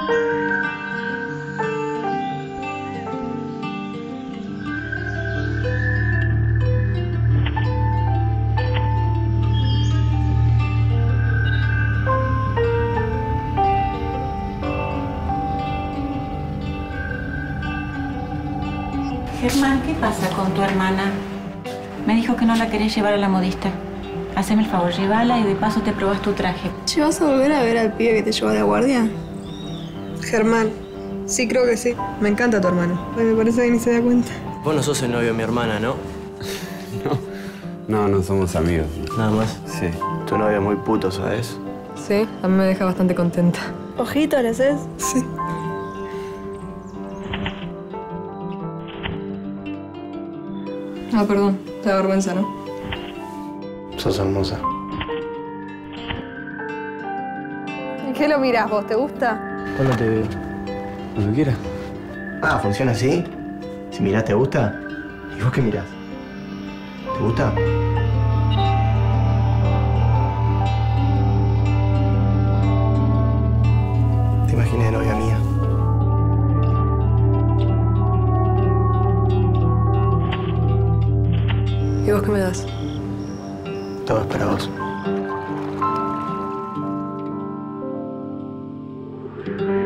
Germán, ¿qué pasa con tu hermana? Me dijo que no la querés llevar a la modista. Haceme el favor, llévala y de paso te probás tu traje. ¿Che, vas a volver a ver al pibe que te llevó de guardia? Germán, sí, creo que sí. Me encanta tu hermano. Ay, me parece que ni se da cuenta. Vos no sos el novio de mi hermana, ¿no? No somos amigos. Nada más. Sí. Tu novio es muy puto, ¿sabes? Sí, a mí me deja bastante contenta. ¿Ojito le haces? Sí. Ah, perdón. Te da vergüenza, ¿no? Sos hermosa. ¿Qué lo miras vos? ¿Te gusta? ¿Cuándo te veo? Cuando quieras. Ah, ¿funciona así? Si mirás, ¿te gusta? ¿Y vos qué mirás? ¿Te gusta? Te imaginé de novia mía. ¿Y vos qué me das? Todo es para vos.